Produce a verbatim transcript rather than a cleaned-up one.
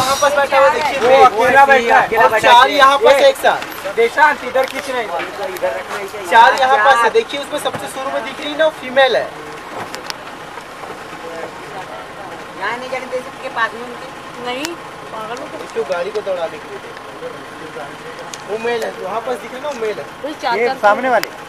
यहाँ पर बैठा हुआ देखिए, वो अकेला बैठा है। और चार यहाँ पर एक साथ। देशांत इधर खींच रहे हैं, इधर रखना है। चार यहाँ पास है, देखिए उसमें सबसे शुरू में दिख रही ना, फीमेल है। यहाँ नहीं जाने दे सकते पास में उनके। नहीं पागल हो क्यों गाड़ी को दौड़ाने के लिए, वो मेल है, वहाँ पास दिख रहा ना, वो मेल है। ये सामने वाले